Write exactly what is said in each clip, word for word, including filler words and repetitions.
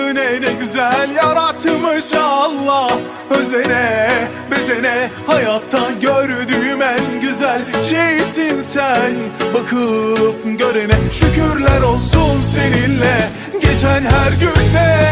göğüne ne güzel yaratmış Allah. Özene bezene hayattan gördüğüm en güzel şeysin sen. Bakıp görene şükürler olsun seninle geçen her günde.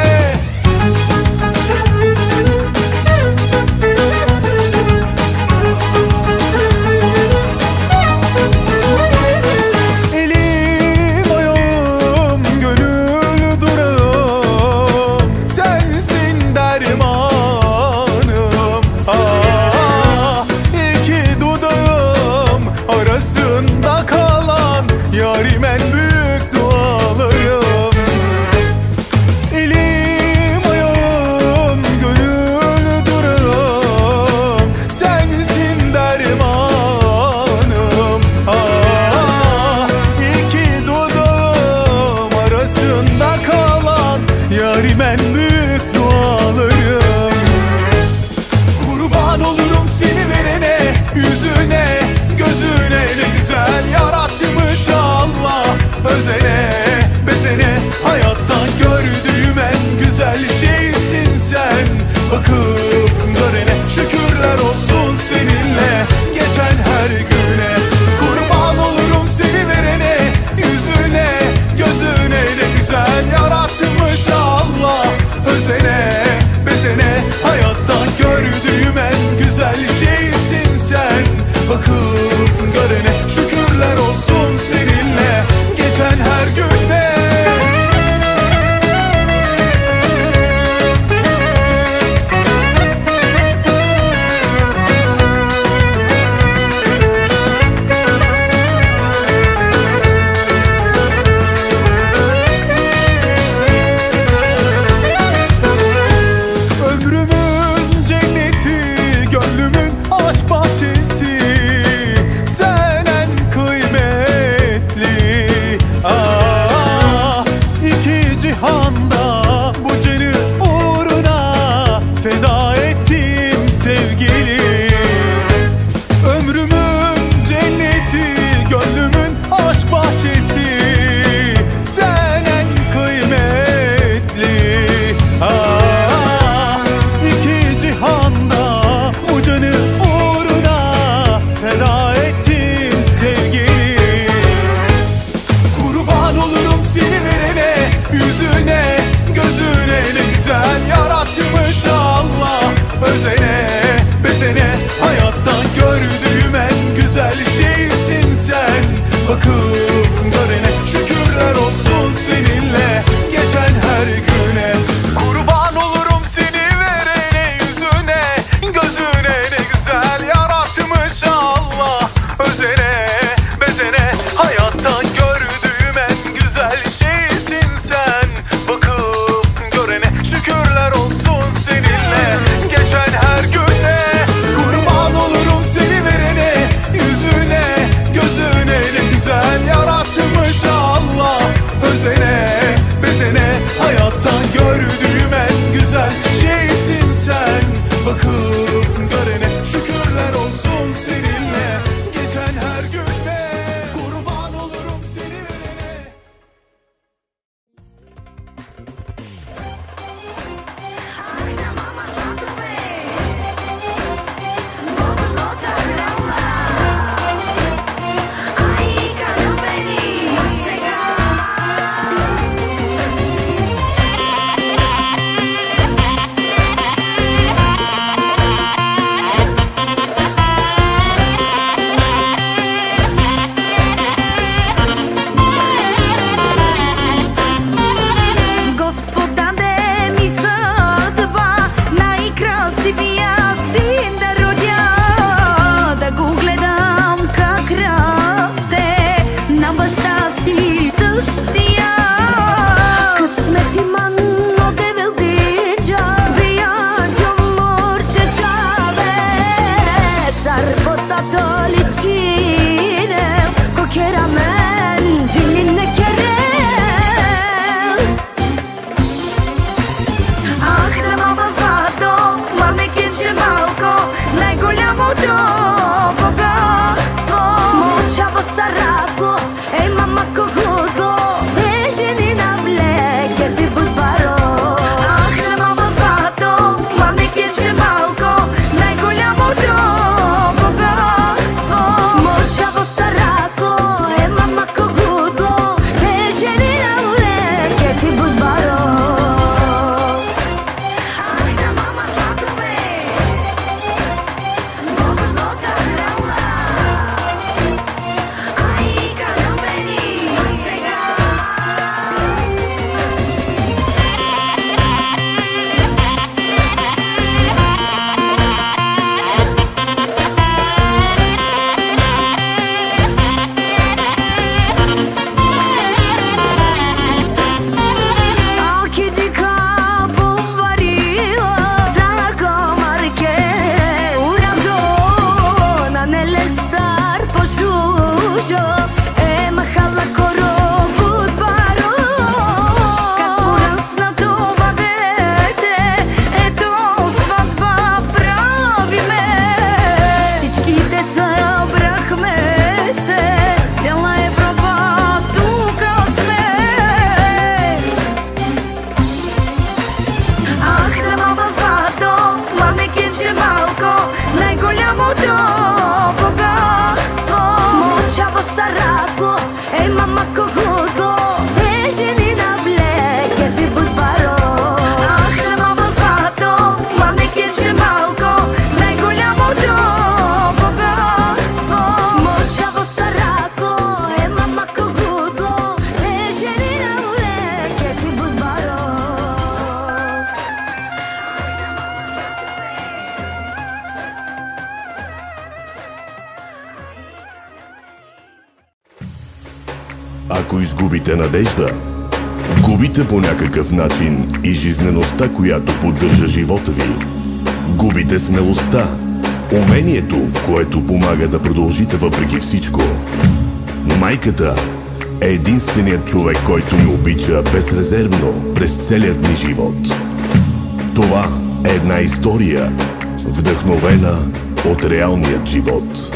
Arasında kalan yarim en büyük dualarım. Elim изгубите надежда, губите по някакъв начин и жизнеността, която поддържа живота ви. Губите смелостта, умението, което помага да продължите въпреки всичко. Майката е единственият човек, който ни обича безрезервно през целият ни живот. Това е една история, вдъхновена от реалният живот.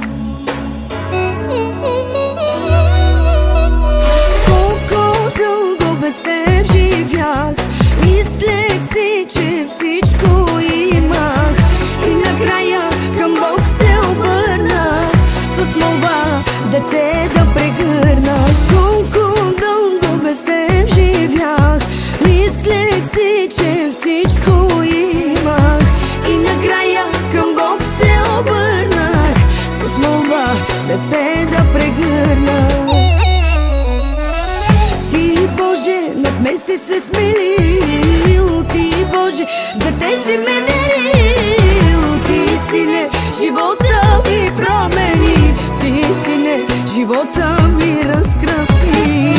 Колко дълго без теб живях, мислех си, че всичко имах, и накрая към Бог се обърнах с молба да те да прегърна. Колко дълго без теб живях, мислех си, че всичко имах, и накрая към Бог се обърнах с молба да те да прегърна. Ти, Боже, над мен си се смилил, Ти, Боже, за те си ме дарил. Ти, Сине, живота ми промени, Ти, Сине, живота ми разкраси.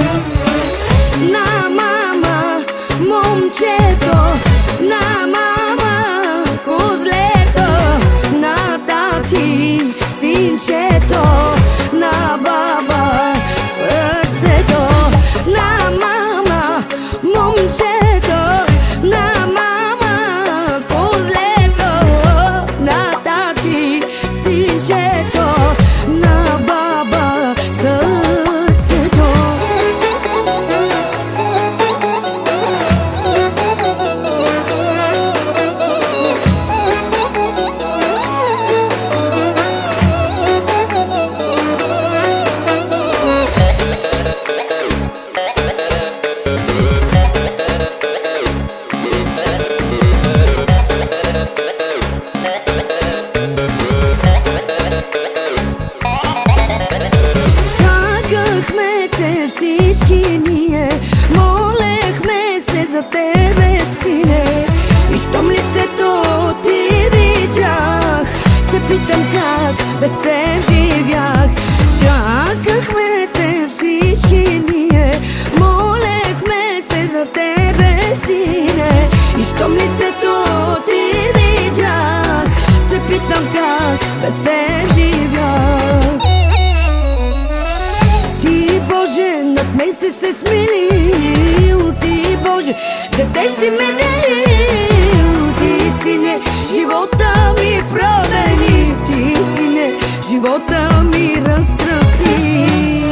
На мама, момчето, на мама, козлето, на тати, синчето, на баба, сърцето. На мама, момчето, на мама, козлето, на тати, синчето, на баба, сърцето. Чакахме те всички ние, молехме се за тебе, Сине, и щом лицето ти видях, се питам как без теб живях. Чакахме те всички ние, молехме се за тебе, Сине, и щом лицето ти видях, се питам как без теб живях. Ти, Боже, над мен си се смилил, Ти, Боже, за те си ме дарил. Ти, Сине, живота ми промени, Ти, Сине, живота ми разкраси.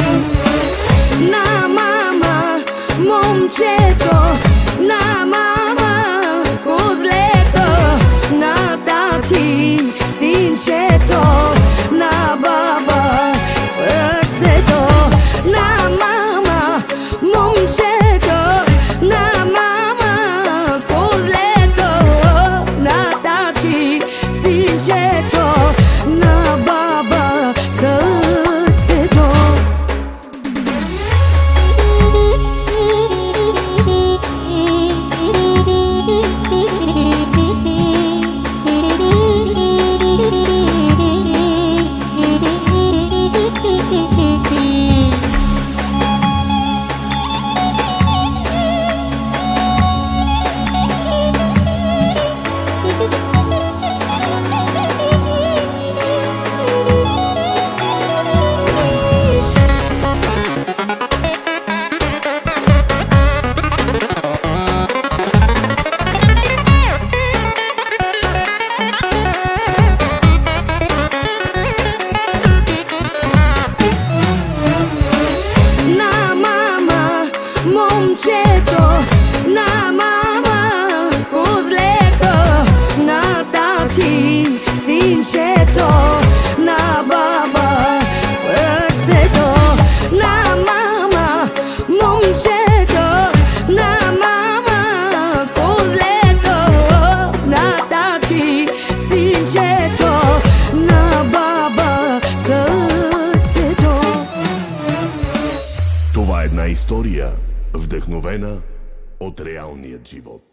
На мама, момчето, на мама, козлето, на тати, синчето, на баба, сърцето. На мама, момчето, на мама, козлето, на тати, синчето, на баба, сърцето. На мама, момчето, на мама, козлето, на тати, синчето, на баба, сърцето. На мама, момчето, на мама, козлето, на тати, синчето, на баба, сърцето. Това е една история, вдъхновена от реалният живот.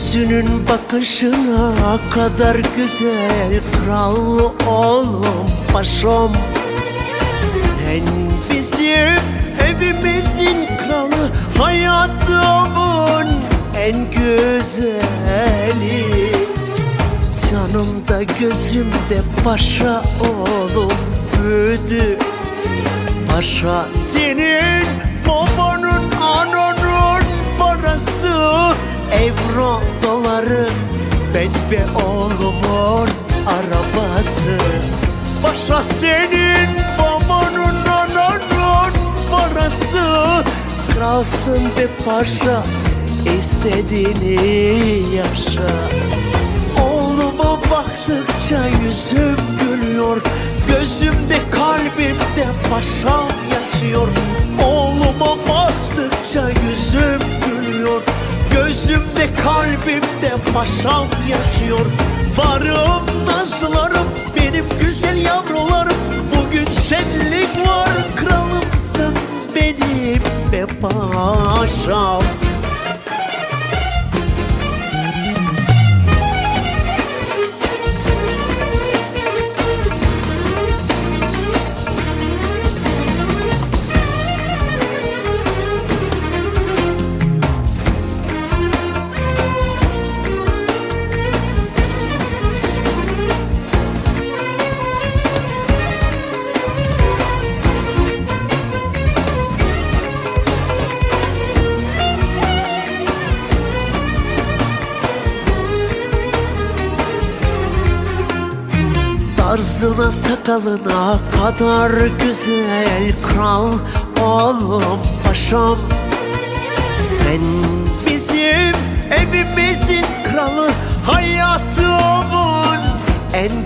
Gözünün bakışına kadar güzel, kral oğlum paşam. Sen bizim evimizin kralı, hayatımın en güzeli. Canımda gözümde paşa oğlum büyüdü. Paşa senin babanın, ananın parası, euro doları, ben ve oğlumun arabası. Paşa senin babanın, ananın parası, kralsın be paşa, istediğini yaşa. Oğluma baktıkça yüzüm gülüyor, gözümde kalbimde paşam yaşıyor. Oğluma baktıkça yüzüm gülüyor, gözümde kalbimde paşam yaşıyor. Varım nazlılarım, benim güzel yavrularım, bugün şenlik var, kralımsın benim be paşam. Tarzına sakalına kadar güzel, kral oğlum paşam. Sen bizim evimizin kralı, hayatımın en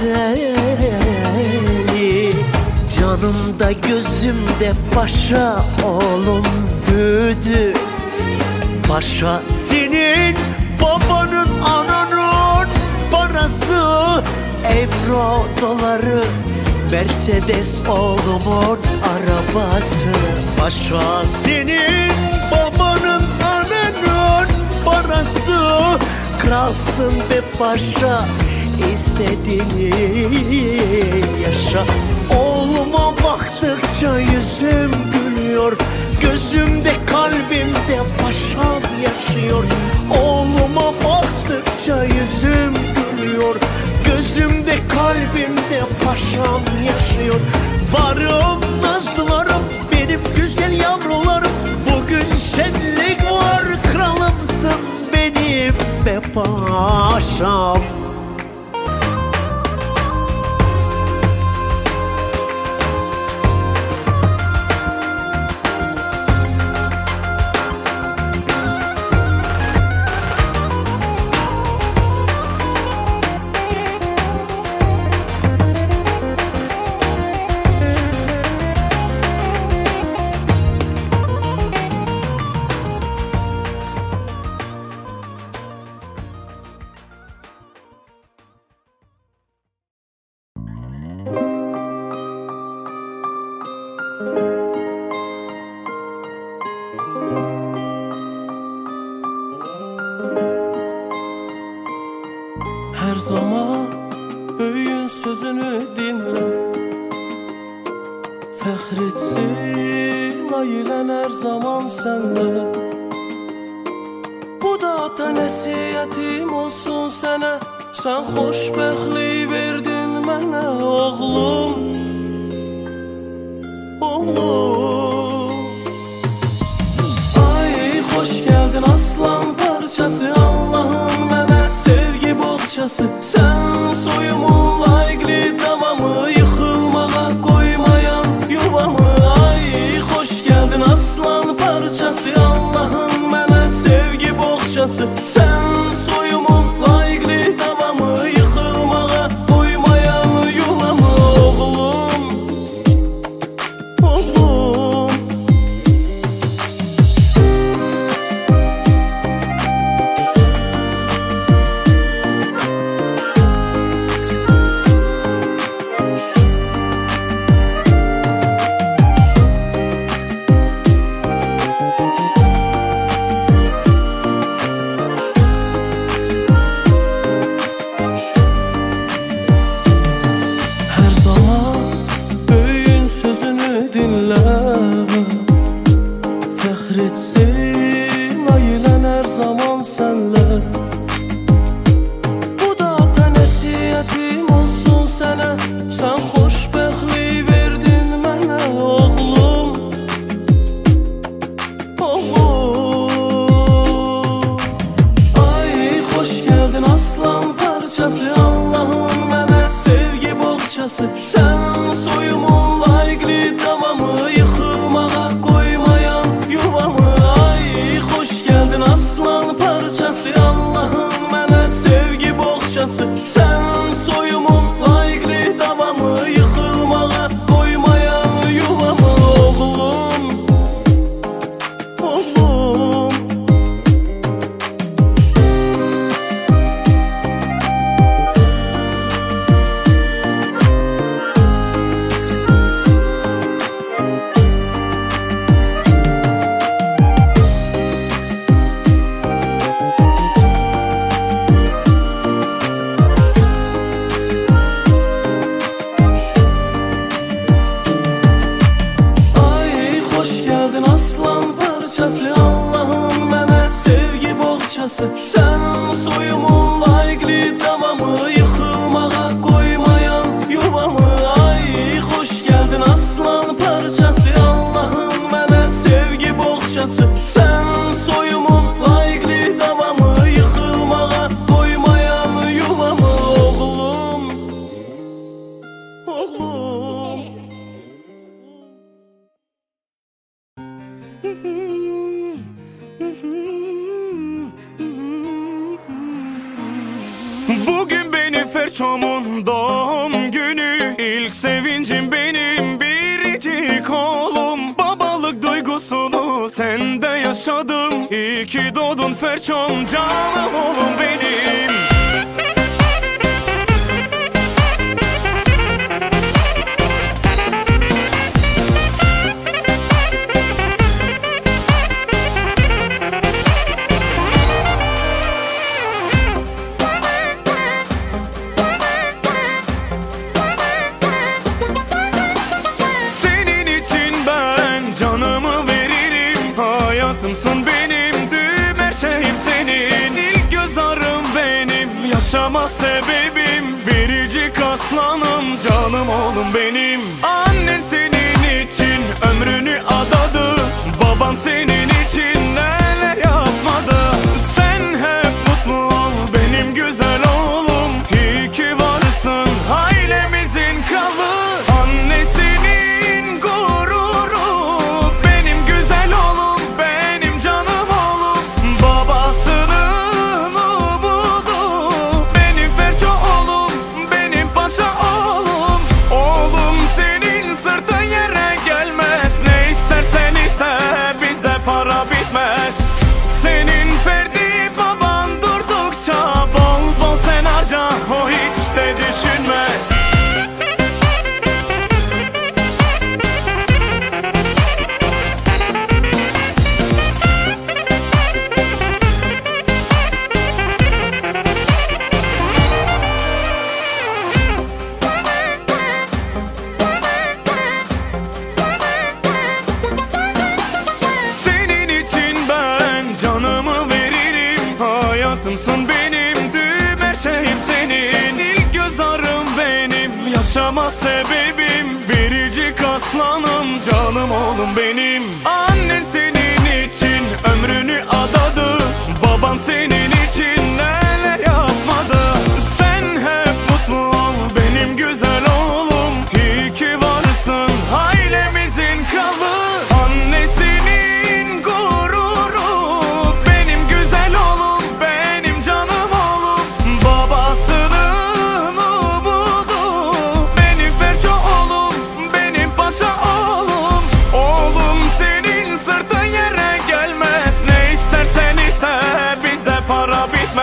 güzeli. Canımda gözümde paşa oğlum büyüdü. Paşa senin babanın, ananın parası, euro doları, Mercedes oğlumun arabası. Paşa senin babanın, ananın parası, kralsın be paşa, istediğini yaşa. Oğluma baktıkça yüzüm gülüyor, gözümde kalbimde paşam yaşıyor. Oğluma baktıkça yüzüm gülüyor, gözümde kalbimde paşam yaşıyor. Varım nazlılarım, benim güzel yavrularım, bugün şenlik var, kralımsın benim be paşam. Her zaman böyüğün sözünü dinle, fəxretsin ailən her zaman senle. Bu da ata nəsiyyətim olsun sənə, sen xoşbəxtlik verdin mənə oğlum, oğlum. Ay xoş geldin aslan parçası, Allah'ın mənə sevgi bohçası. Sen soyumun layıqlı davamı, yıkılmağa koymayan yuvamı. Ay hoş geldin aslan parçası, Allah'ın mənə sevgi bohçası. Sen soyumun layıqlı davamı, yıkılmağa koymayan yuvamı. Oğlum, oğlum. boğçası. Sen soyumun layıklı davamı, yıkılmağa koymayan yuvamı. Ay hoş geldin aslan parçası, Allah'ın mənə sevgi boğçası. Sen soyumun layıklı davamı, yıkılmağa koymayan yuvamı. Oğlum, oğlum. Aslan parçası, Allah'ın mənə sevgi boğçası. Sen soyumun layıklı davamı, yıkılmağa koymayan yuvamı. Ay hoş geldin aslan parçası, Allah'ın mənə sevgi boğçası. Sen soyumun layıklı davamı, yıkılmağa koymayan yuvamı. Oğlum, oğlum. Bugün benim Ferçom'un doğum günü. İlk sevincim benim biricik oğlum. Babalık duygusunu sende yaşadım. İyi ki doğdun Ferçom, canım oğlum benim. Hayatımsın benim, tüm her şeyim senin. İlk göz ağrım benim, yaşama sebebim. Biricik aslanım, canım oğlum benim. Annen senin için ömrünü adadı. Baban senin için neler yapmadı. Sen hep mutlu ol benim güzel oğlum. İyi ki varsın ailemizin kralı. Annesinin gururu, benim güzel oğlum, benim canım oğlum. Babasının umudu, benim Ferço oğlum, benim paşa oğlum. Oğlum senin sırtın yere gelmez. Ne istersen iste, bizde para bitmez. Senin Ferdi baban durdukça bol bol sen harca, o hiç de düşünmez. Senin için ben canımı veririm. Hayatımsın benim, tüm her şeyim senin. İlk göz ağrım benim, yaşama sebebim. Biricik aslanım, canım oğlum benim. Annen senin için ömrünü adadı. Baban senin için neler yapmadı. Sen hep mutlu ol benim güzel oğlum. İyi ki varsın ailemizin kralı. Annesinin gururu, benim güzel oğlum, benim canım oğlum. Babasının umudu, benim Ferço oğlum, benim paşa oğlum. Oğlum senin sırtın yere gelmez. Ne istersen iste, bizde para bitmez.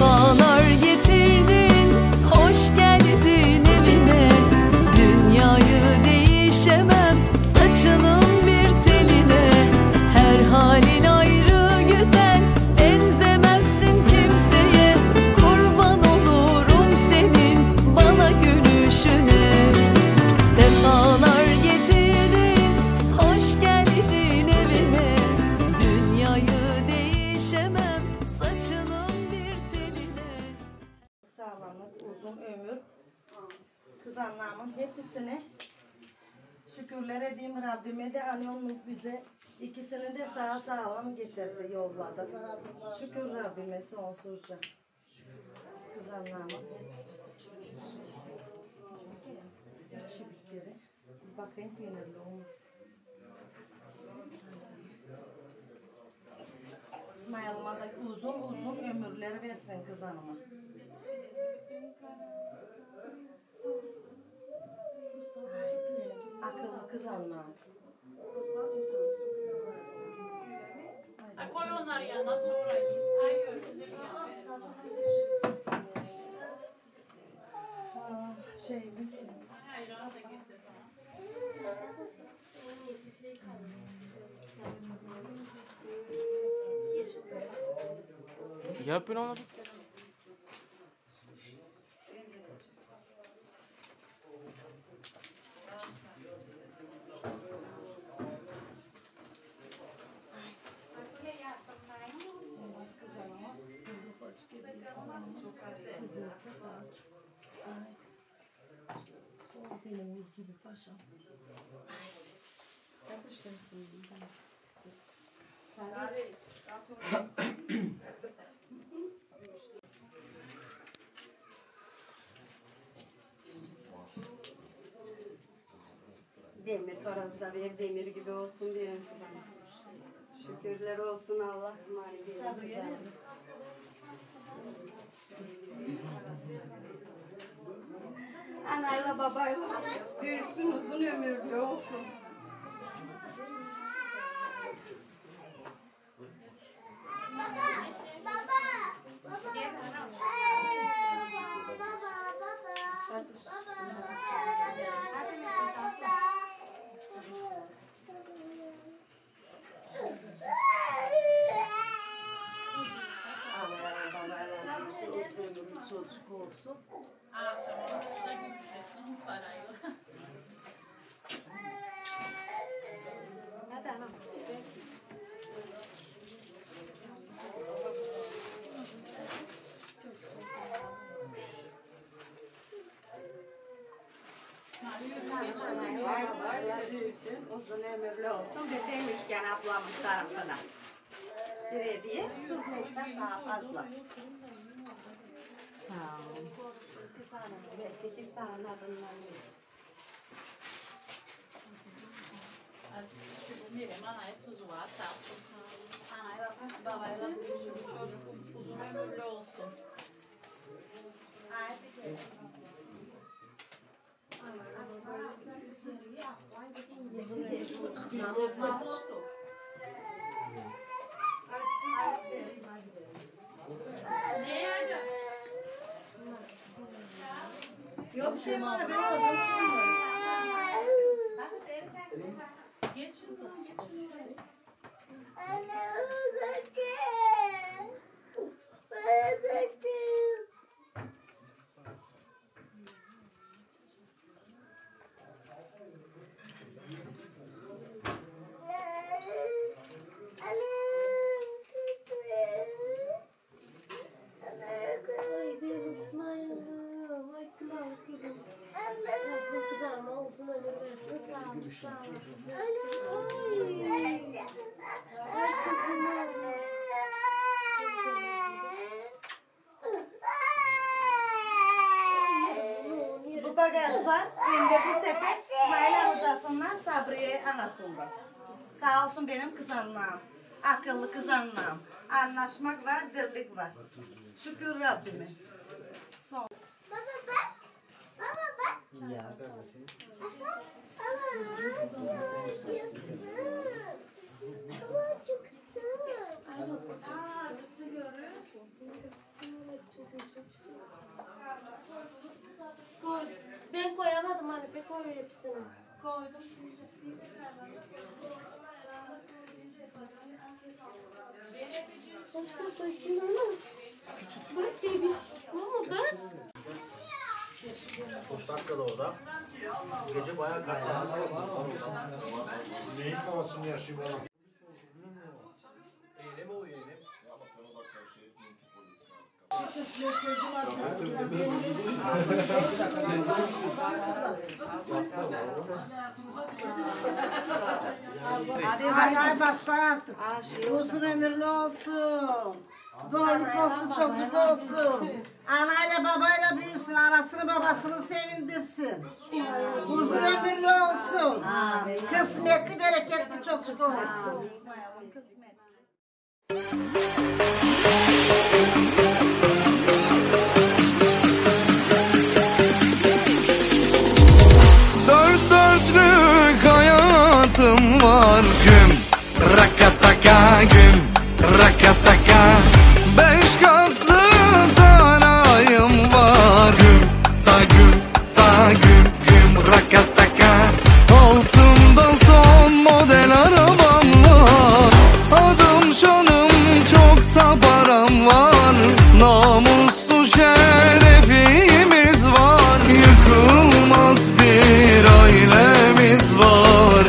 Sefalar getirdin, hoş geldin evime. Dünyayı değişemem saçının bir teline. Her halin ayrı güzel, benzemezsin kimseye. Kurban olurum senin bana gülüşüne. Sefalar getirdin, hoş geldin evime. Dünyayı değişemem saçının bir teline. Sağlamlık, uzun ömür, kız anlamın hepsini şükürler edeyim Rabbime de anonluk bize ikisini de sağ sağlam getirdi, yolladı. Şükür Rabbime sonsuzca. Kız anlamın hepsini. Şu bir kere. Bakayım peynirli olmasın. İsmail'ıma da uzun uzun ömürler versin kız hanıma. Akıllı kız anlam. Ha, koy onları yanına sonra git. Ay gördün ya. Ha, şey mi? Ayranı da getir bana. Yapın onu. Kız hanıma. Hoş geldin. Çok az. O benim mis gibi paşam. Hadi işte. Demir parazda ver, demir gibi olsun diyelim kızım. Şükürler olsun Allah mani diyelim kızım. Anayla babayla büyüsün, uzun ömürlü olsun. Çocuk olsun. Akşama dışarı gidiyorsun parayla. Hadi anam. Vay vay büyüsün, uzun ömürlü olsun. Bir demişken ablamın tarafına. Bir hediye, kızımızdan daha fazla. Sağ olun. Ve sekiz tane adımlar yesin. Şu Mirem anaya tuzu var. Sağ olsun. Anayla babayla büyüsün. Çocuk uzun ömürlü olsun. Yok bir şey var, benim hocam şey var. Geçin lan, geçin. Bu bagajlar elimde bu sepet İsmail hocasından Sabriye anasından. Sağ olsun benim kız annem. Akıllı kız annem. Anlaşmak var, dirlik var. Şükür Rabbime. Son. Baba bak. Baba bak. Ya ben bakayım. Baba çok Baba çok güzel. Aa, çıktı görüyor musun? koy hepsini. Koydum. Başka başına mı? Bak bebiş. Mama bak. Hoş dakikada orada. Gece bayağı kaçar. Neyin kafasını yaşayayım oğlum? Eyle mi uyuyor eyle? Hadi hay hay başlar artık. Uzun ömürlü olsun. Bolluk olsun, çocuk olsun. Anayla babayla büyüsün, anasını babasını sevindirsin. Uzun ömürlü olsun. Kısmetli, bereketli çocuk olsun. Dört dörtlük hayatım var. Güm rakataka, güm rakataka. Beş katlı sarayım var. Güm ta güm ta güm güm rakataka. Altımda son model arabam var. Adım şanım çok da param var. Namuslu şerefimiz var. Yıkılmaz bir ailemiz var.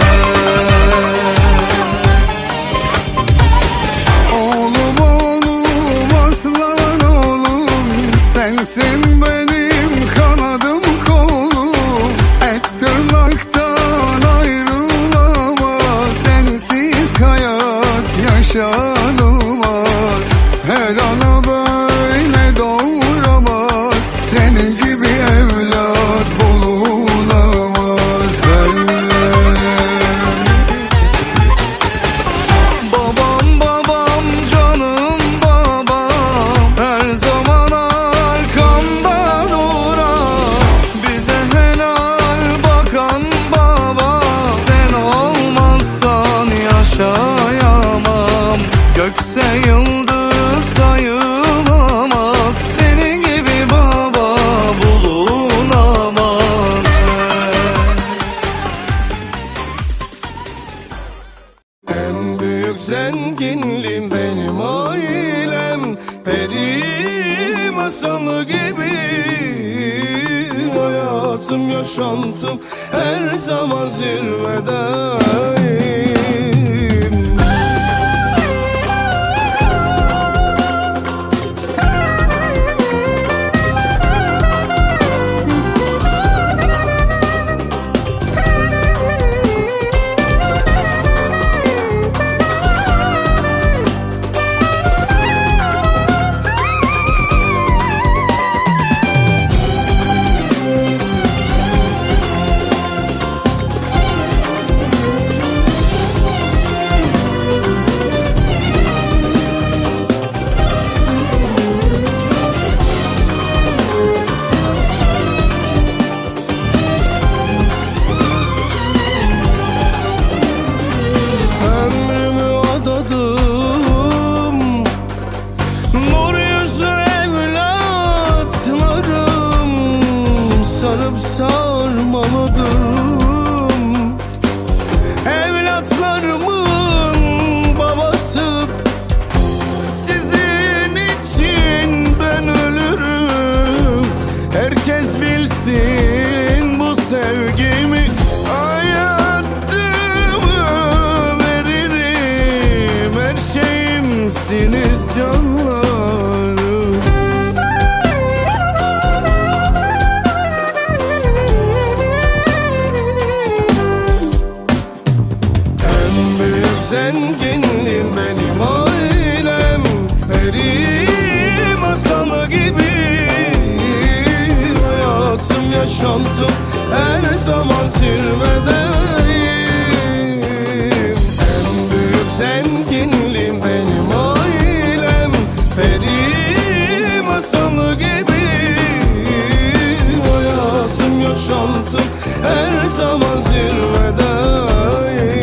Oğlum oğlum aslan oğlum, sensin benim kanadım kolum. Et tırnaktan ayrılamaz, sensiz hayat yaşanılmaz. Her ana böyle doğuramaz, senin gibi evlat bulunamaz. Ben babam babam canım babam, her zaman arkamda duran, bize helal bakan baba. Sen olmazsan yaşayamam, gökte yıldız sayılamaz, senin gibi baba bulunamaz. En büyük zenginliğim benim ailem, peri masalı gibi. Hayatım, yaşantım her zaman zirvedeyim. Ömrümü adadım nur yüzlü evlatlarım, sarıp sarmaladım. Evlatlarımın babası, sizin için ben ölürüm. Herkes bilsin bu sevgimi, hayatımı veririm. Her şeyimsiniz canlarım. En büyük zenginliğim benim ailem, peri masalı gibi. Hayatım, yaşantım her zaman zirvedeyim. En büyük zenginliğim benim ailem, peri masalı gibi. Hayatım, yaşantım her zaman zirvedeyim.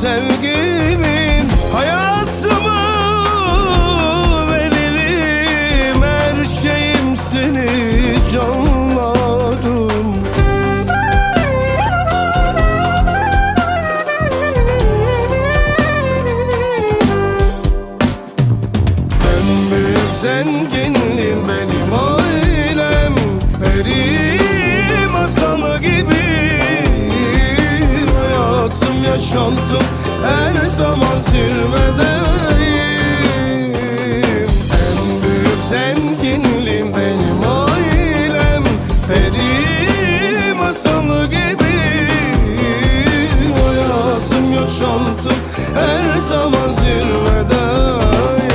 sevgimin. Hayatımı veririm, her şeyim seni canlarım. En büyük zenginliğim benim ailem, peri masalı gibi. Hayatım, yaşantım her zaman zirvedeyim. En büyük zenginliğim benim ailem, peri masalı gibi. Hayatım, yaşantım her zaman zirvedeyim.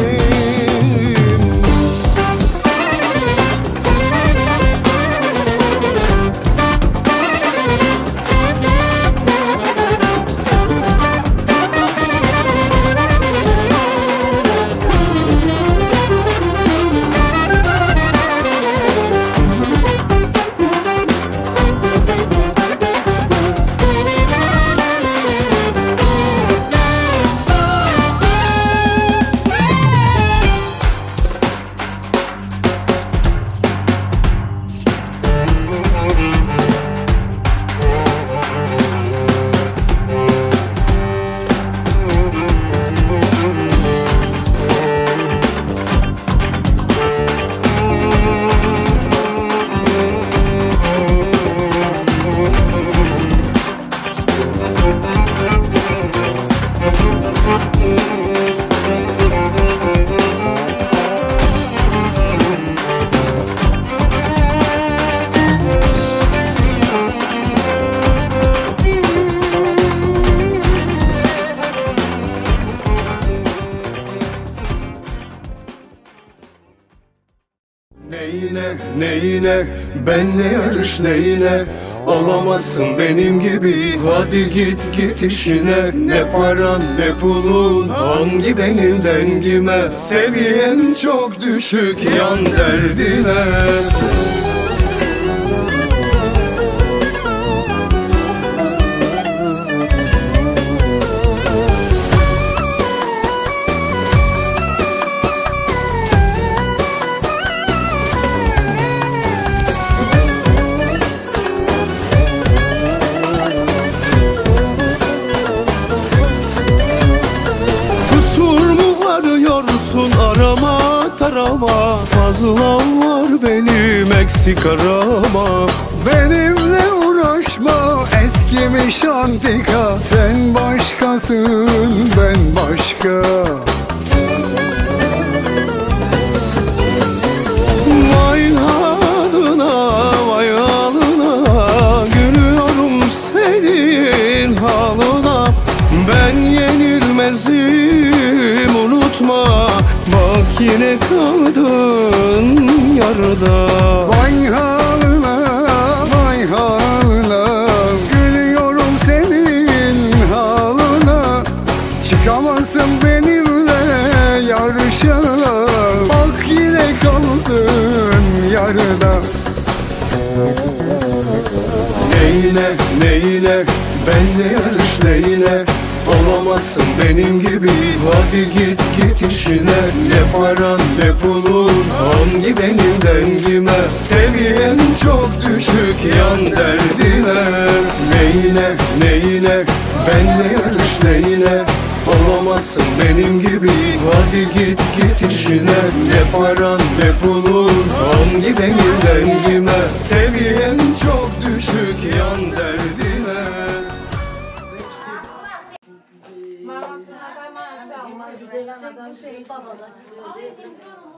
Neyine, neyine, benle yarış neyine. Olamazsın benim gibi, hadi git git işine. Ne paran ne pulun, hangi benim dengime. Seviyen çok düşük, yan derdine. Arama tarama, fazlam var benim, eksik arama. Benimle uğraşma, eskimiş antika. Sen başkasın, ben başka. Vay haline, vay haline, gülüyorum senin halına. Ben yenilmezim, unutma. Bak yine kaldın yarıda. Vay haline, vay haline, gülüyorum senin halına. Çıkamazsın benimle yarışa. Bak yine kaldın yarıda. Neyine, neyine, benle yarış neyine. Olamazsın benim gibi, hadi git git işine. Ne paran ne pulun, hangi benim dengime. Seviyen çok düşük, yan derdine. Neyine, neyine, benle yarış neyine. Olamazsın benim gibi, hadi git git işine. Ne paran ne pulun, hangi benim dengime. Seviyen çok düşük, yan derdine. Güzel anadan şey babadan güzel değil mi?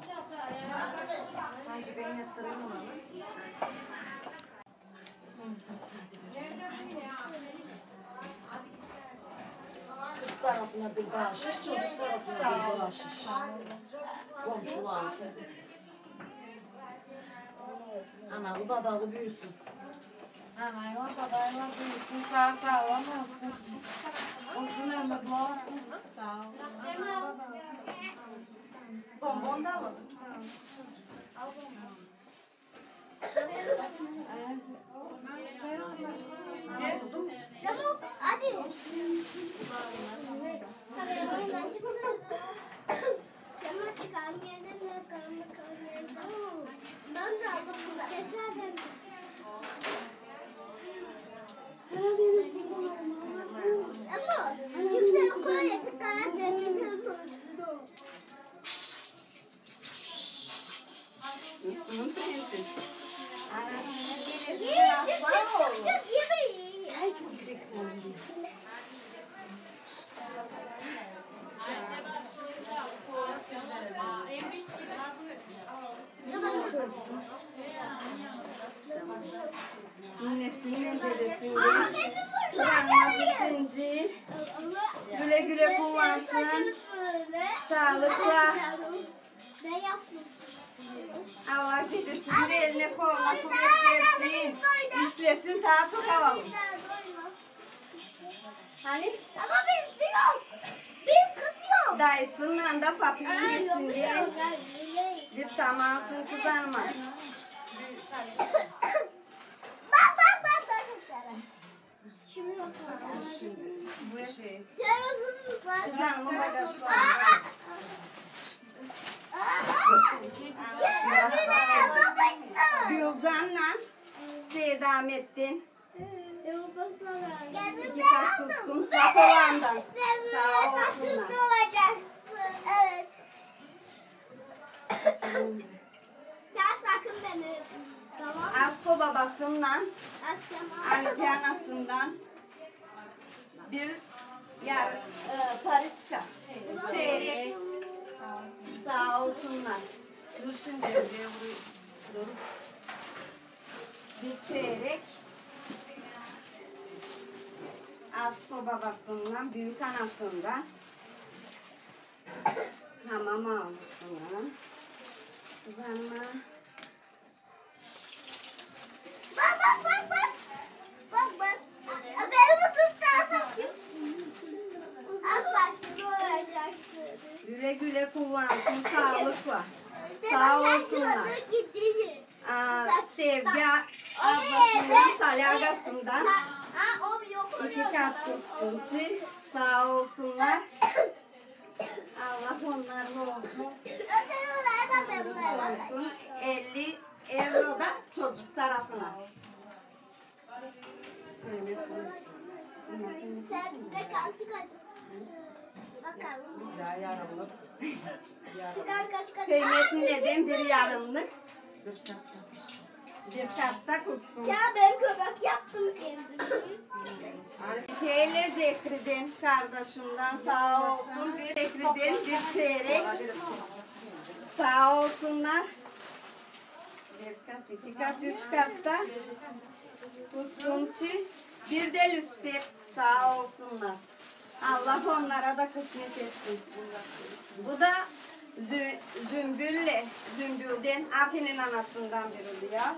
Hacı ben yatırayım onu. Kız tarafına bir bahşiş, çocuk tarafına bir bahşiş. Komşular. Analı babalı büyüsün. Anayla babayla büyüsün, sağ sağlam olsun. Uzun ömürlü olsun. Sağ ol. Bonbon da alın. Al bonbon. Tamam, hadi. Ama kimse okula yatık karar Ay çok güzel. Annesinden dedesinden kullanması zincir. Güle güle kullansın. Sağlıkla. Ben yaptım. Allah dedesinin eline koluna kuvvet versin. İşlesin daha çok alalım. Hani? Ama birisi yok. Bir kız yok. Dayısından da papiyi yesin diye bir tamamsın kızarma. Bak bak bak bak. Şimdi bakalım. Şimdi bu şey. Sen uzun musun? Kızarma bagajlar. Gülcan'la Sedamettin. İki taş kustum Sakolan'dan. Sağ olsunlar. Evet. Gel sakın beni. Tamam. Asko babasından, Aşkım. Alpi anasından bir yer, e, pariçka, çeyrek. Sağ olsunlar. Dur şimdi dur. Bir çeyrek. Asko babasından, büyük anasından. Hamam avlusuna. Kızarma. Bak bak bak bak. Bak bak. Benim tutarsan kim? Saçını olacaksın. Güle güle kullansın sağlıkla. Sağ olsunlar. Aa, Sevgi ablasından, Salyagasından iki kat kustumcu. Sağ olsunlar. Allah onlarla olsun. Olsun. elli euro da çocuk tarafına. Sen de kaç kaç. Bakalım. Ya yarımlık. Kaç kaç kaç. Kıymetli neden bir yarımlık. Bir katta. Bir katta kustum. Ya ben köpek yaptım kendimi. Hele Zekri'den kardeşimden sağ olsun. Bir Zekri'den bir çeyrek. Sağ olsunlar. Bir kat, iki kat, üç katta. Kustumçu. Bir de lüspet. Sağ olsunlar. Allah onlara da kısmet etsin. Bu da Zü Zümbül'le, Zümbül'den Api'nin anasından biri ya.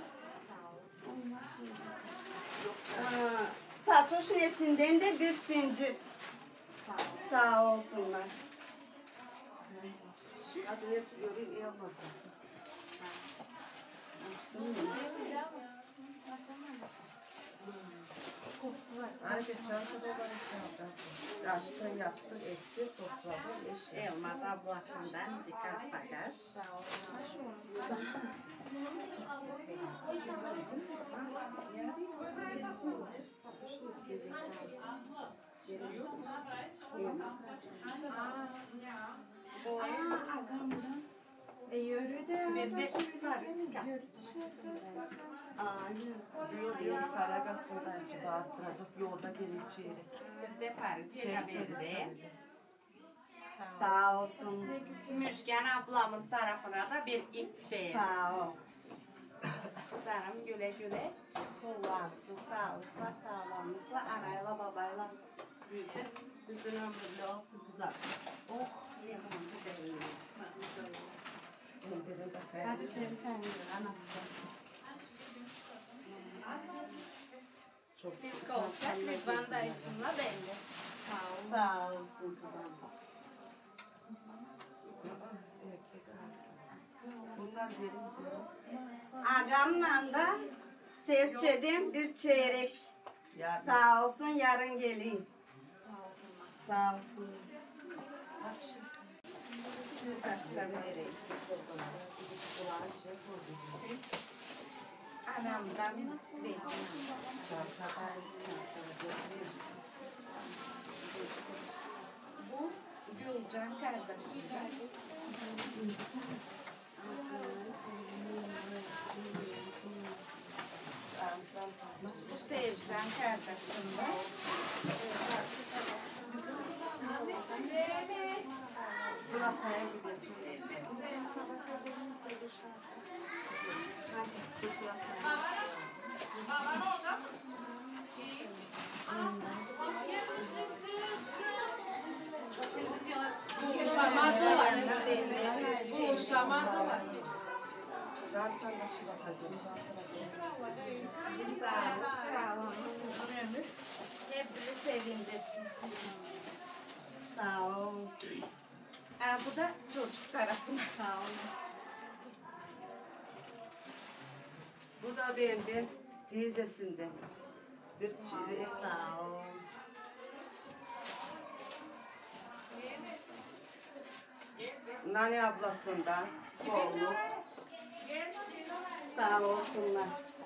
Fatoş nesinden de bir zincir. Sağ olsunlar. Hadi yatıyor, yapmazsınız. Aşkım Hani geçen sefer bana açtı, yaptı, etti, topladı, eşi. Elmas ablasından birkaç bagaj. E yürüdü. Bebek pariçka. Diyor, diyor, Saragası'ndan çıkarttıracak, yolda geri içeri. Bebek pariçka verdi. Sağ olsun. Müjgan ablamın tarafına da bir ipçe. Sağ ol. Sanırım güle güle kullansın. Sağlıkla, sağlamlıkla, anayla, babayla büyüsün. Bütün ömürlü olsun güzel. Oh, yemin güzel. Hadi şerif anlatsın. Çok Biz kolçak Rıdvan dayısınla ben de. Sağ olun. Sağ olsun kızım. Bunlar benim Agamla da Sevçe'den bir çeyrek. yarın. Sağ olsun yarın geleyim. Sağ olsun. Anamdan bekliyorum. Çantadan çantada götürürsün. Bu Gülcan kardeşim. Bu Sevcan kardeşim de. Pırasaya gideceğim. Baban orada mı? Şamanda var. Şamanda var. Çantada şey bakacağım. Sağ olun. Sağ olun. Ömür. Hepiniz sevindirsin sizi. Sağ ol. Aa, bu da çocuk tarafına. Sağ olun. Bu da benden, teyzesinden. Bir çürük. Sağ ol. Nane ablasından, oğlu. Sağ olsunlar.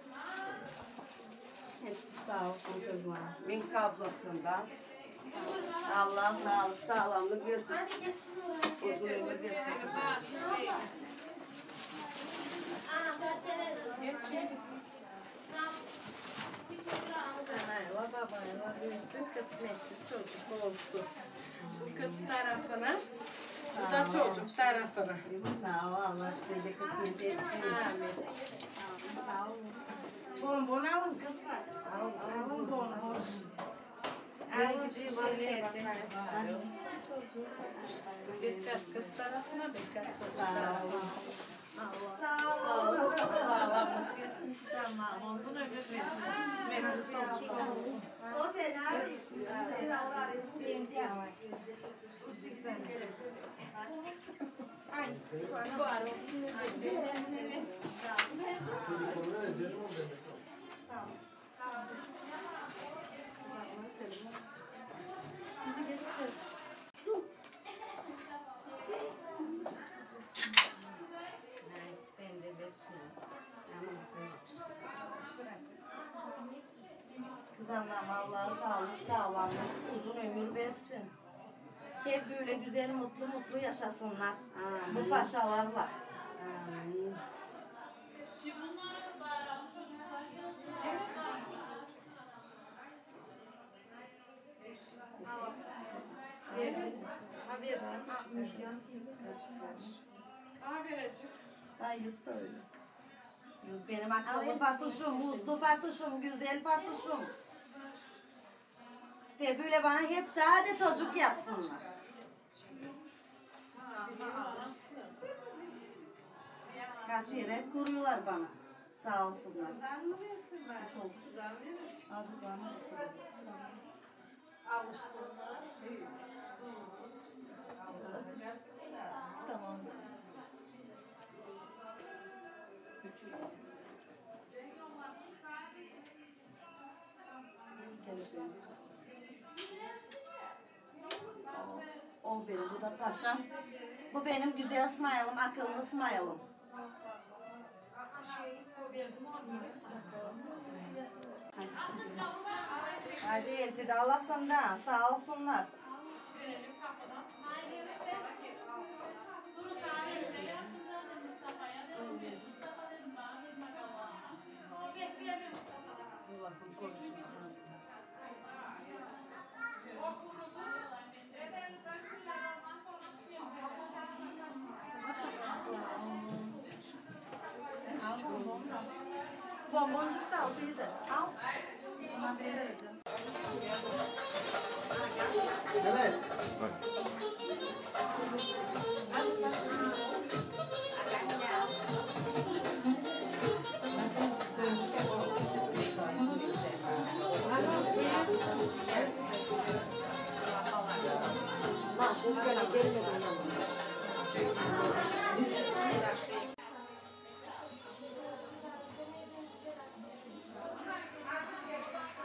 Hepsi sağ olsun kızlar. Minka ablasından. Allah sağlık, sağlamlık versin. Uzun ömür versin kızlar. Anayla babayla büyüsün, kısmetli çocuk olsun. Kız tarafına, bu da çocuk tarafına. Sağ ol, Allah size kısmet etsin. Amin. Sağ olun. Bonbon alın kızlar. Alın, alın bonbon. Alın şişeleri. Dikkat kız tarafına, dikkat çocuk Sağ tarafına. olun. Sağ olun. Sağlamlık versin, sağlam olsun, ömür versin. Kısmetli çocuk olsun. O seni abi. Ay, bu ara olsun. Çocuklarına ne diyorum o demek. Sen de versin. Aman sen. Kız annem Allah'a sağlık, sağlamlık, uzun ömür versin. Hep böyle güzel, mutlu mutlu yaşasınlar. Amin. Bu paşalarla. Amin. Ha versin. Ha verecek. Ayıp da öyle. Yok, benim akıllı patuşum, uslu patuşum, güzel patuşum. De böyle bana hep sade çocuk yapsınlar. Kaç yere kuruyorlar bana. Sağ olsunlar. Çok. Azıcık bana. Alışsınlar. Tamam. O benim, bu da paşam. Bu benim güzel smayalım, akıllı smayalım. Hadi el pedalasın da, sağ olsunlar. Allah'ım korusun. Bonboncuk da al teyze. Al. Tamam, ben vereceğim. Evet.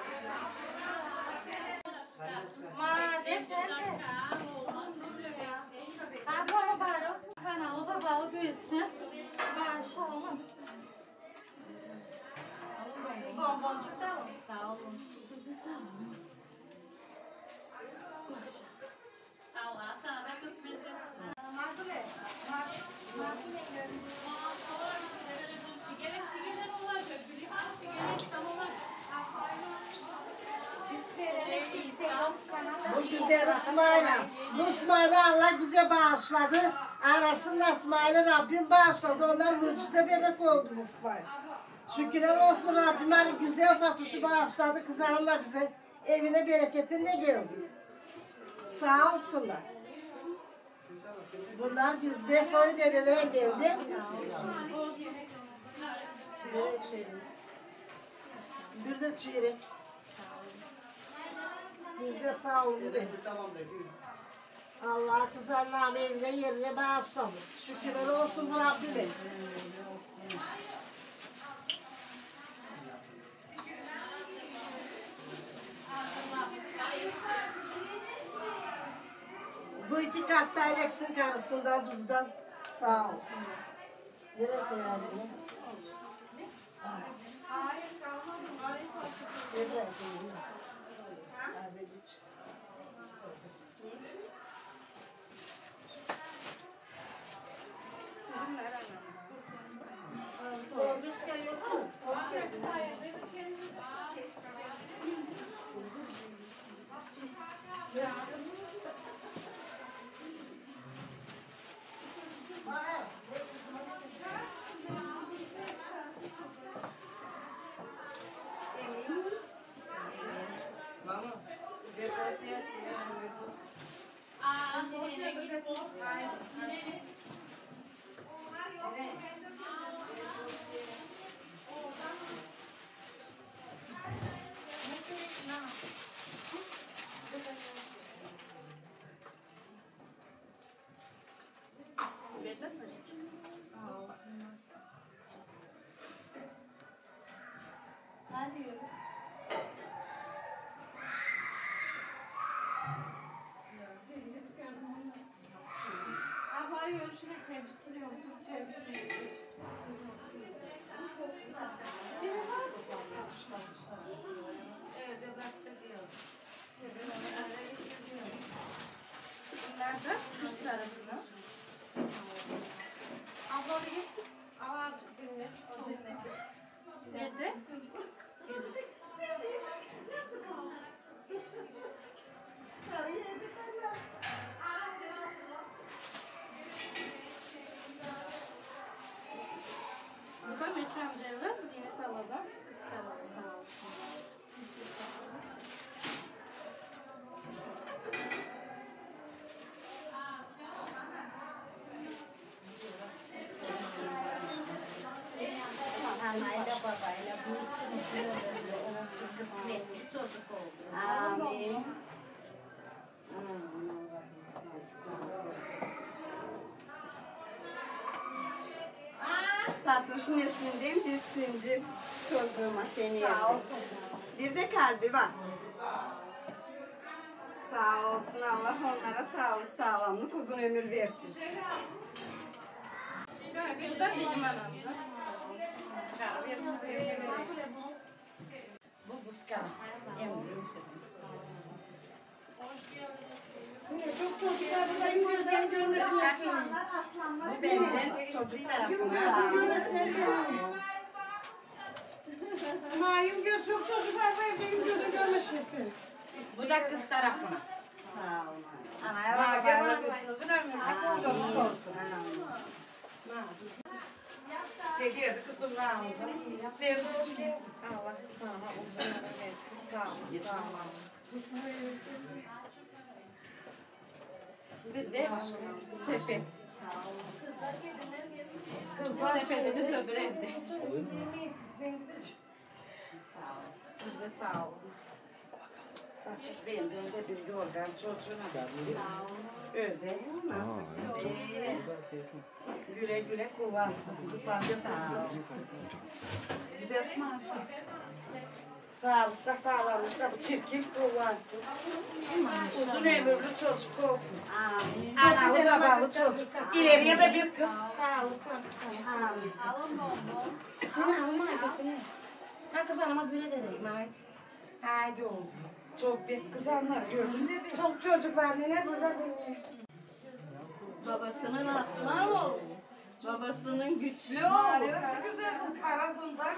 Ma desene. Bu güzel İsmail'e. Bu İsmail'i Allah bize bağışladı. Arasında İsmail'i Rabbim bağışladı. Onlar mucize bebek oldu İsmail. Şükürler olsun Rabbim. Hani güzel Fatuş'u bağışladı. Kızlarla bize evine bereketinde geldi. Sağ olsunlar. Bunlar bizde Fori dedelere geldi. Bir de çeyrek. Siz de sağ olun. Allah kızarlar evine yerine bağışlamış. Şükürler olsun bu Rabbime. Bu iki katta Alex'in karısından durdan sağ olsun. Nereye koyalım bunu? Hayır, kalmadı. Nereye koyalım? Hadi geç. Doğruska yok mu? Hadi yürü. Abla görüşürüz. Ben çıkıyorum. Evde bıraktı diyor. Nerede? Kız tarafına. Abla bir git. Al azıcık dinle. O dinle. Nerede? Burada Meçhu amcayla Zeynep Ala'da kız tarafı sağ olsun. Anayla babayla büyüsün, olsun, kısmetli çocuk olsun. Amin. Fatoş neslinden bir sincir çocuğuma seni yazdım. Bir de kalbi var. Sağ olsun, Allah onlara sağlık, sağlamlık, uzun ömür versin. Burada benim anamda. Bu buska. Çok çocuklar buradayım gözlerini görmesinler. Aslanlar, aslanlar. Bu benden çocuk tarafından. Görmesinler seni. Mayım gör çok çocuklar var benim gözüm görmesinler seni. Bu da kız tarafına. Sağ olun. Anaya babayla gözünüzün önünde çocuk olsun. Geliyordu kızım namazı. Sevdi hoş geldin. Allah sana uzun ömür versin. Sağ olun. Sağ olun. Bir de sepet. Sepetimiz öbür evde. Siz de sağ olun. Bakmış benim de bir yorgan çocuğuna. Özel. Ee, güle güle kullansın. Güzel mi? Sağlıkta, sağlamlıkta bu çirkin kullansın. Uzun ömürlü çocuk olsun. Amin. Analı babalı çocuk. İleriye de bir kız. Sağlık var sana. Amin. Alın mı oğlum? Bu ne alın mı? Ha kız hanıma böyle dedim. Evet. Haydi oğlum. Çok bir kızanlar gördün mü? Çok çocuk var nene burada benim. Babasının aslan oğlu. Babasının güçlü oğlu. Nasıl güzel bu karazından.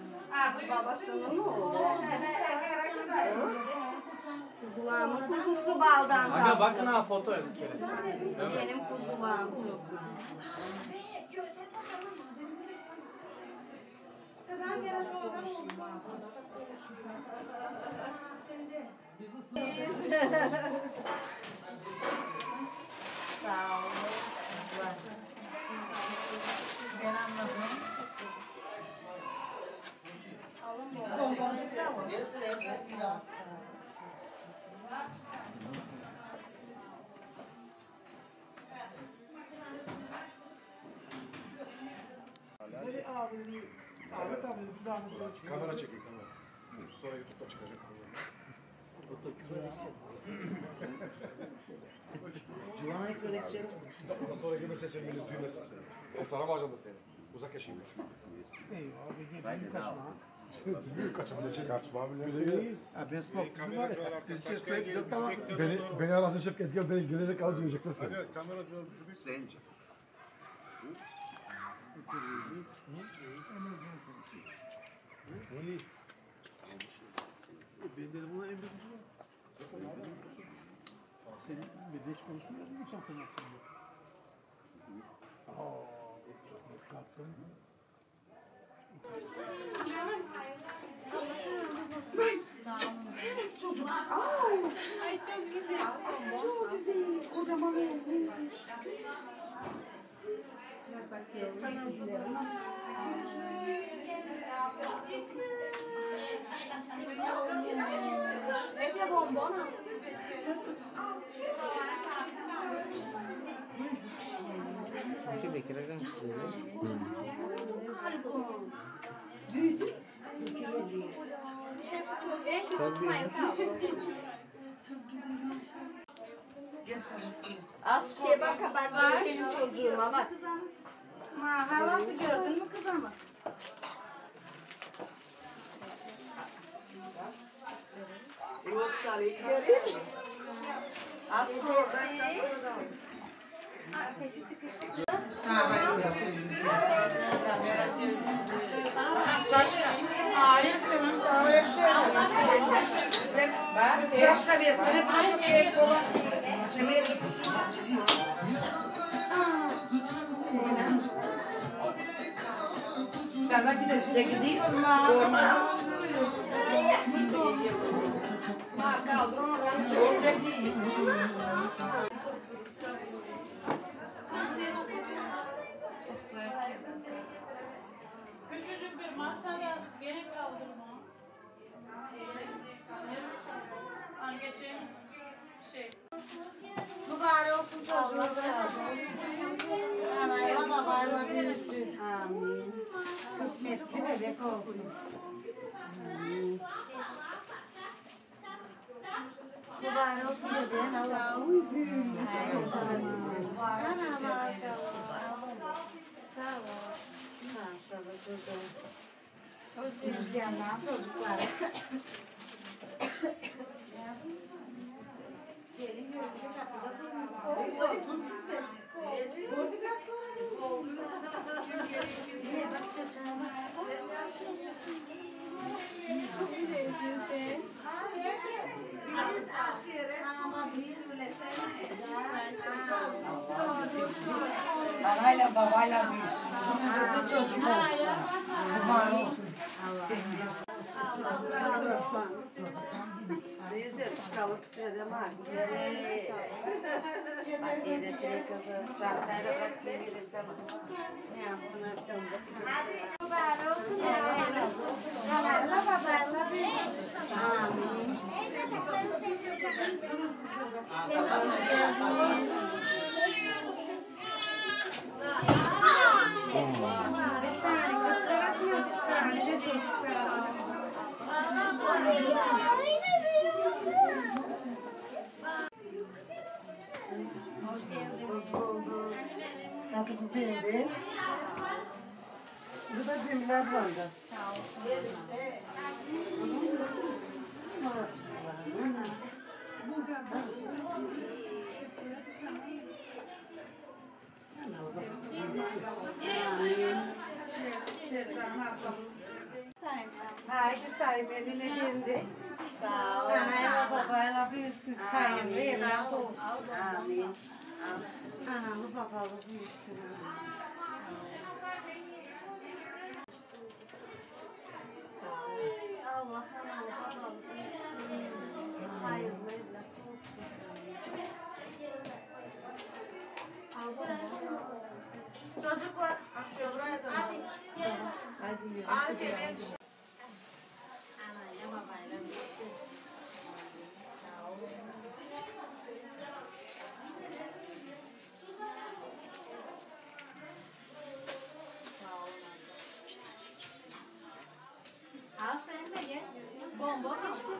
Babasının oğlu. Kuzularımın kuzusu. baldan Aga tatlı. bakın ha foto bir kere. Benim kuzularım çok. Kızan gelen oradan oldu. Sağ olun. Ben anladım. Bonboncuk da var. Kamera çekiyor kamera. Sonra YouTube'da çıkacak. Civanayı kırıkçı. Ondan sonra yine sesin yüz düğmesin seni. Fotoğraf harcadı seni. Uzak yaşaymış. Büyük kaçma. Büyük kaçabilecek kaçma bile. Ben spor kızım var ya. Biz Türkiye'ye gidiyoruz tamam. Beni, beni arasın Şevket gel beni gelerek al diyecekler seni. Aga kamera diyorum. Sence. Ben dedim buna emre kutu var. Senin bir hiç konuşmuyor musun çantanın hakkında? Aaa, çok yaptım. Çocuk. Ay çok güzel. Çok güzel. Kocaman olmuş. Bak Ece bombona. Şu bekirlerden tutuyoruz. Büyüdü. Şef çok en kötü tutmayın kaldı. Geçmemişsin. Az koy bak bak benim çocuğuma bak. Ha, halası gördün mü kızanı? Yoksa görüyor musun? Az koy orada. Ateşi çıkıyor. Hayır istemem sana yaşayalım. Çaşka versene bana kek kola. Galiba gidecek de gideyim. Ormana. Ha kaldı ona olacak. Küçücük bir masada gerek kaldırma. Hani geçen şey. Mübarek olsun çocuğu. Anayla babayla büyüsün. Amin. Kısmetli bebek olsun. Amin. Mübarek olsun bebeğim. Allah uygun. Sana maşallah. Sağ ol. Maşallah çocuğum. Rüzgardan çocuklar. Gelin görünce kapıda durmuyor. Otursun sen. Koydu biz aşire ama biz bile Anayla babayla büyüsün. Çocuk olsun. Kurban olsun. Allah razı olsun. Güzel çıkalıp dedim ha güzel. Bak yedesine kızı. Çantayla bak bir yerinde bak. Ne yaptın öptüm. Mübarek olsun ya. Analarla babayla büyüsün. Amin. Hoş geldiniz. Hoş bulduk. Tadı bu benim. Bu da Cemile ablamda. Sağ olsun. Haydi say beni ne dindi? Sağ ol. Anayla babayla büyüsün. Hayırlı Amin. Analı babalı büyüsün. Allah analı babalı büyüsün. Hayırlı evlat olsun. Çocuklar, buraya da. Hadi. Hadi. Hadi. Anayla babayla birlikte. Sağ olun. Sağ olun. Al sen de gel. Bomba bitti.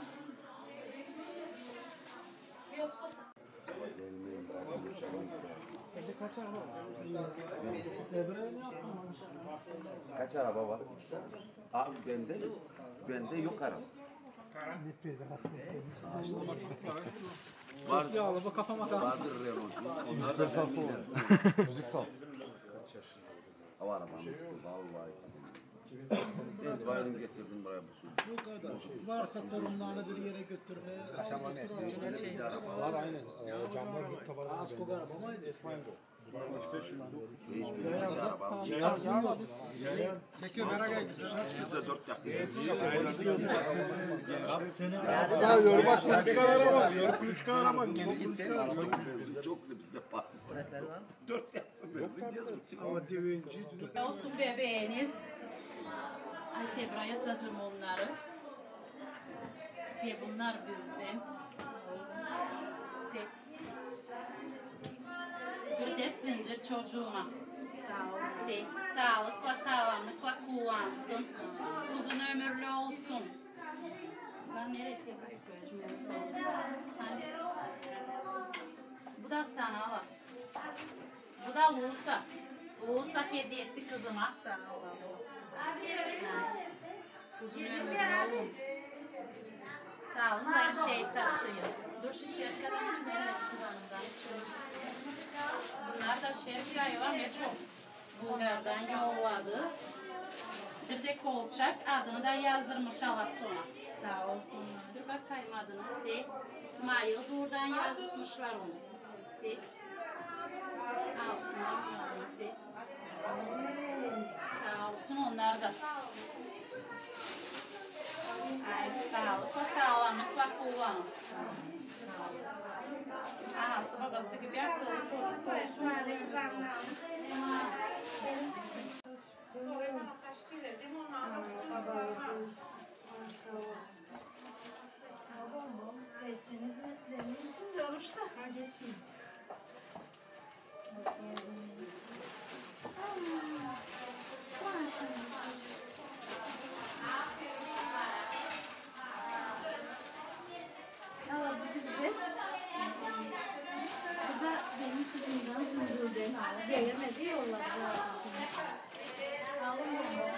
Kaç araba var? İki tane. Abi bende, bende yok araba. Var. Ya araba kafama kaldı. Vardır Renault. Onlar da sal. Müzik sal. Hava arabamız. Vallahi. Ben bayram getirdim buraya bu suyu. Bu kadar. Varsa torunlarını bir yere götürme. Akşam ne? Şey var aynen. Camlar tabanı. Az kogar ama İsmail bu. Çekiyor merak etme. Yüzde dört yapıyor. Ya yorum açtım. Çıkaramam. Yorum çıkaramam. Git sen arabanın benzin çok da bizde var. Dört yatsın benzin yazmıştık. Ama düğüncü. Olsun bebeğiniz. Ay Tebra yatacağım onları. Ve bunlar bizde. Tek. Bir de zincir çocuğuma. Sağ olun. De, sağlıkla, sağlamlıkla kullansın. Uzun ömürlü olsun. Ben nereye tebrik koyacağım olsun. Bu da sana bak. Bu da Lusa. Lusa hediyesi kızıma. Sağ olun. Uzun ömürlü olun. Sağ olun. Her şey taşıyın. Dur şu şirket bunlar da şerif var ve çok Bulgar'dan yolladı. Bir de kolçak adını da yazdırmış hala sonra. Sağ olsunlar. Dur bakayım adını. De, İsmail buradan yazdırmışlar onu. De. Alsınlar onu. De. Sağ olsun onlar da. Ay, sağlıkla, sağlamlıkla kullanın. Anası babası gibi akıllı çocuk olsun. Şimdi oruçta. Ha geçeyim. Benim kızımdan Zümrüt'e gelemedi yolladı. Alın bunu.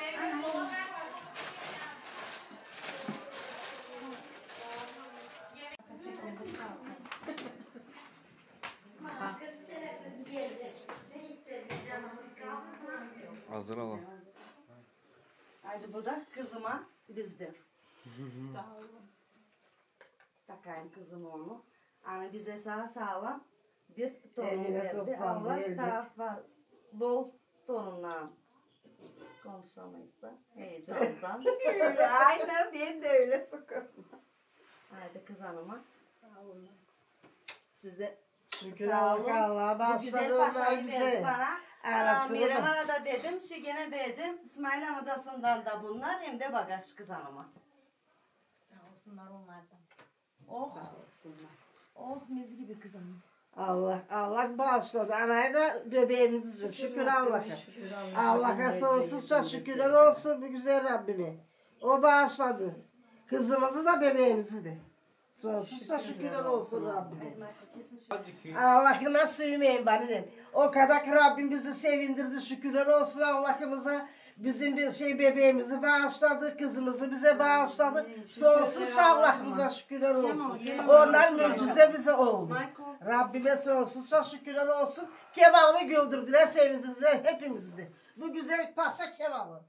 Hazır alalım. Haydi bu da kızıma bizde. Sağ olun. Takayım kızım onu. Hani bize sağ sağlam bir torun verdi. Allah tarafa bol torunla konuşamayız da heyecandan. Aynen ben de öyle sıkıldım. Haydi kız hanıma. Sağ olun. Siz de şükür Allah'a başladı. Bu güzel paşayı verdi bana. Miramar'a da dedim, Şigen'e diyeceğim. İsmail amcasından da bunlar hem de bagaj kız hanıma. Sağ olsunlar onlardan. Oh. Sağ olsunlar. Oh mis gibi kızım. Allah Allah bağışladı. Anayı da bebeğimizi şükür Allah'a. Allah'a sonsuzca şükürler olsun bu güzel Rabbime. O bağışladı. Kızımızı da bebeğimizi de. Sonsuzca şükürler olsun Rabbime. Allah'ına sığmayın benim. O kadar ki Rabbim bizi sevindirdi. Şükürler olsun Allah'ımıza. Bizim bir şey bebeğimizi bağışladı, kızımızı bize bağışladı. Sonsuzca Allah'ımıza şükürler olsun. Onlar mucize bize oldu. Rabbime sonsuzca şükürler olsun. Kemal'ımı güldürdüler, sevindirdiler hepimizi. Bu güzel paşa Kemal'ı.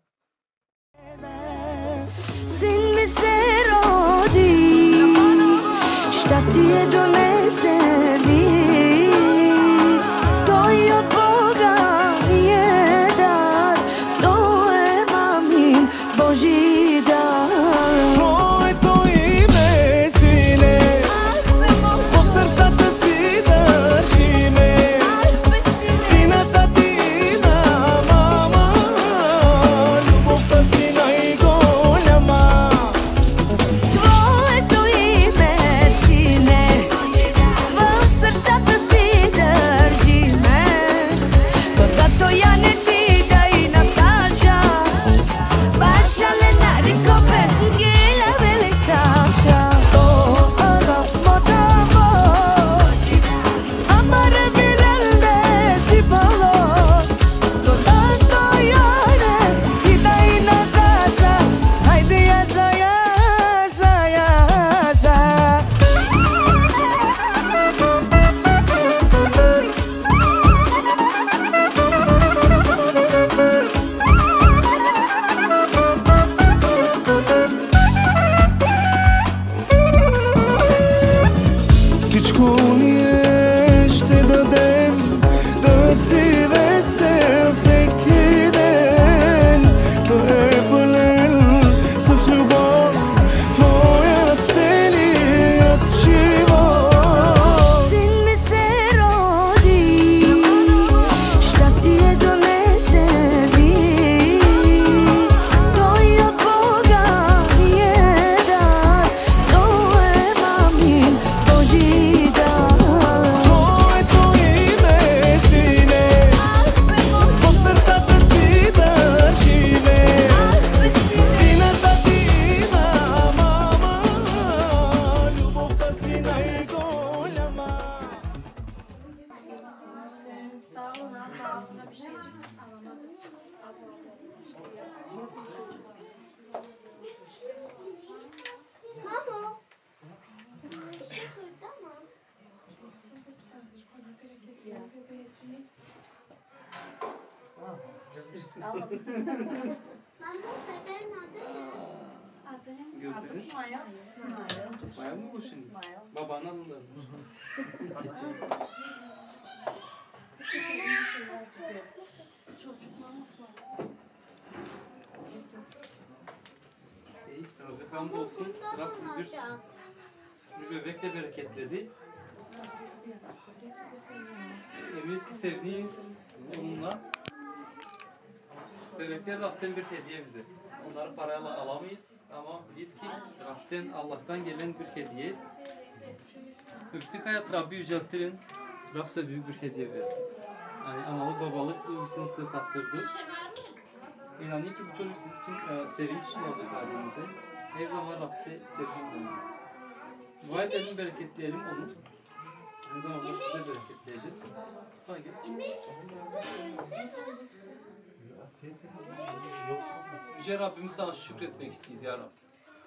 Sin miserodi, szczęście do sebi to od Boga nije dar, to je mamin Božji dar. Твоето име, сине, в сърцата си държиме. И на тати, и на мама, любовта си най-голяма. Твоето име, сине, в сърцата си държиме. То тато я не ти да и Наташа, Баша Лена Рикопе, Гела Вели Саша. То ана мотамо, amare bilelde si palo. To tато я не ти да и Наташа, хайде яжа, яжа, яжа. Всичко ние ще дадем, да си весел всеки ден, да е пълен с любов твоят целият живот. Син ми се роди, щастие донесе ви. Той от Бога ни е дар, то е мамин Божи дар. Твоето име, сине, в сърцата си държиме. И на тати, и на мама, любовта си най-голяма. Adı İsmail. İsmail. İsmail mi bu şimdi? Babanın adındanmış. İyi, Rabbi hamdolsun. Rab sizi bir, bir bebekle bereketledi. Eminiz ki sevdiğiniz onunla. Bebekler Rab'den bir hediye bize. Onları parayla alamayız ama biz ki Rab'den, Allah'tan gelen bir hediye. Öptük hayat Rabbi yüceltirin. Rab size büyük bir hediye verir. Yani analık babalık duygusunu size tattırdı. İnanıyorum ki bu çocuk sizin için e, sevinç için olacak halinize. Her zaman Rab'de sevgiyle. Dua edelim, bereketleyelim onu. Aynı zamanda size bereketleyeceğiz. Sana gelsin. Yüce Rabbimiz sana şükretmek isteyiz ya Rabbi.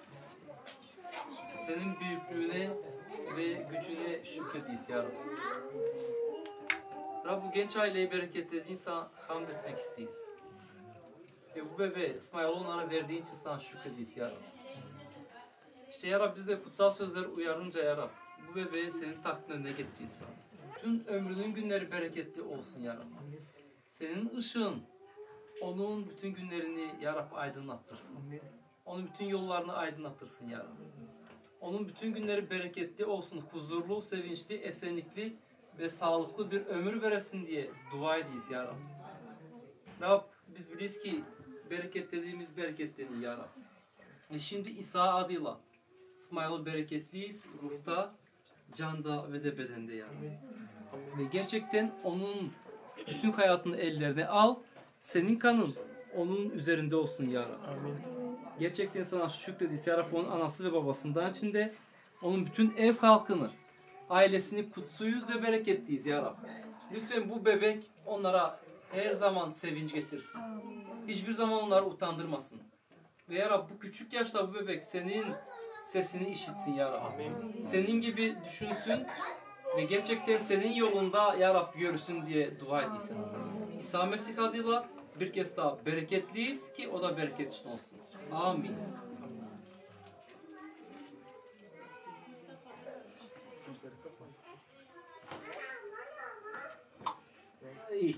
Senin büyüklüğüne ve gücüne şükrediyiz ya Rabbi. Rabbi bu genç aileyi bereketlediğin sana hamd etmek isteyiz. Ve bu bebeğe İsmail onlara verdiğin için sana şükrediyiz ya Rabbi. İşte ya Rabbi biz de kutsal sözler uyarınca ya Rabbi bu bebeği senin tahtın önüne getiriyiz ya Rabbi. Tüm ömrünün günleri bereketli olsun ya Rabbi. Senin ışığın onun bütün günlerini ya Rabbi aydınlattırsın. Onun bütün yollarını aydınlattırsın ya Rabbi. Onun bütün günleri bereketli olsun, huzurlu, sevinçli, esenlikli ve sağlıklı bir ömür veresin diye dua ediyiz ya Rabbi. Rab biz biliyiz ki bereketlediğimiz bereketleniyor ya Rabbi. Ve şimdi İsa adıyla İsmail'i bereketliyiz ruhta, canda ve de bedende ya Rabbi. Ve gerçekten onun bütün hayatını ellerine al. Senin kanın onun üzerinde olsun ya Rabbi. Amin. Gerçekten sana şükrediyiz ya Rabbi, onun anası ve babasından içinde. Onun bütün ev halkını, ailesini kutsuyuz ve bereketliyiz ya Rabbi. Lütfen bu bebek onlara her zaman sevinç getirsin. Hiçbir zaman onları utandırmasın. Ve ya Rabbi bu küçük yaşta bu bebek senin sesini işitsin ya Rabbi. Amin. Senin gibi düşünsün ve gerçekten senin yolunda ya Rabbi görürsün diye dua ediysen. İsa Mesih adıyla bir kez daha bereketliyiz ki o da bereket için olsun. Amin.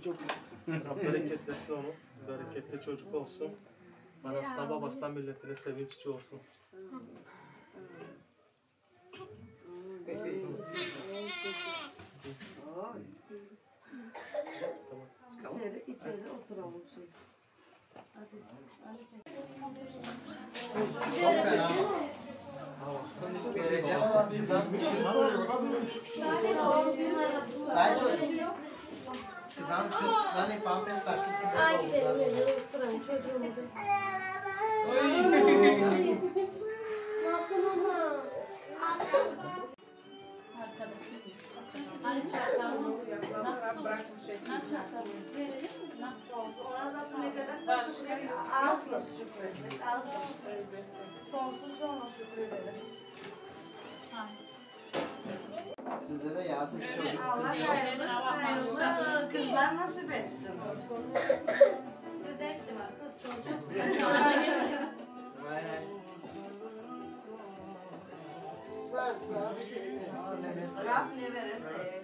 çok küçüksün. Rab bereketlesin onu. Bereketli çocuk olsun. Anasına babasına milletine sevinççi olsun. İçeri, içeri oturalım şimdi. Hadi. Çok fena. Vereceğim ama kızan bir şey Sadece kızan kızdan hep aferin kaçtık gibi Ay oldular. gidelim, oturalım çocuğumuzu. Nasıl ama? Ona zaten ne kadar şükür azdır şükredecek, azdır. Sonsuzca ona şükredelim. Sizde de Yasin çocuk. Allah hayırlı, hayırlı kızlar nasip etsin. Bizde hepsi var, kız çocuk. Varsa Rab ne verirse.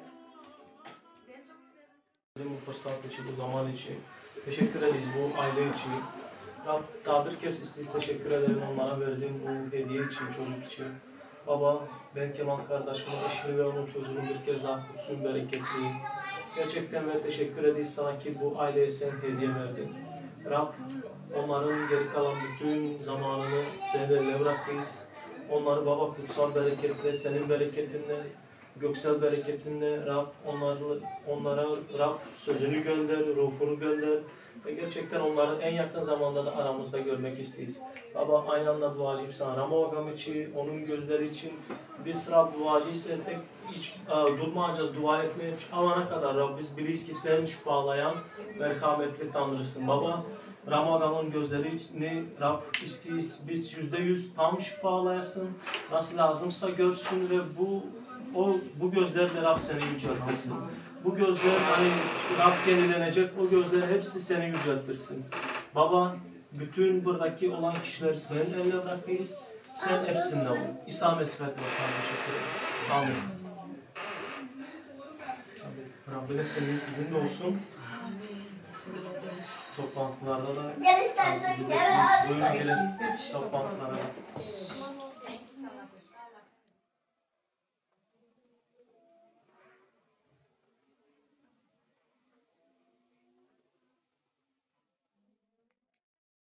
Bu fırsat için, bu zaman için. Teşekkür ederiz bu aile için. Rab daha bir kez siz teşekkür ederim onlara verdiğim bu hediye için, çocuk için. Baba, ben Kemal kardeşimin eşini ve onun çocuğunu bir kez daha kutsun, bereketli. Gerçekten ve teşekkür ederiz sana ki bu aileye sen hediye verdin. Rab, onların geri kalan bütün zamanını senin eline bırakırız. Onları baba kutsal bereketle, senin bereketinle, göksel bereketinle Rab onları, onlara Rab sözünü gönder, ruhunu gönder ve gerçekten onları en yakın zamanda da aramızda görmek isteyiz. Baba aynı anda duacıyım sana Ramo Agam için, onun gözleri için biz Rab duacıyız tek hiç uh, durmayacağız dua etmeye alana kadar Rab biz biliriz ki sen şifalayan merhametli Tanrısın. Baba Ramo Agam'ın gözlerini Rab isteyiz biz yüzde yüz tam şifalayasın, nasıl lazımsa görsün ve bu o bu gözlerle Rab seni yüceltirsin. Bu gözler hani Rab yenilenecek, o gözler hepsi seni yüceltirsin. Baba, bütün buradaki olan kişileri senin eline bırakırız. Sen hepsinden ol. İsa Mesih'le sana teşekkür ederiz. Amin. Rabbine sevgi sizinle olsun. Toplantılarda da sizi bekleriz. Buyurun gelin toplantılara da.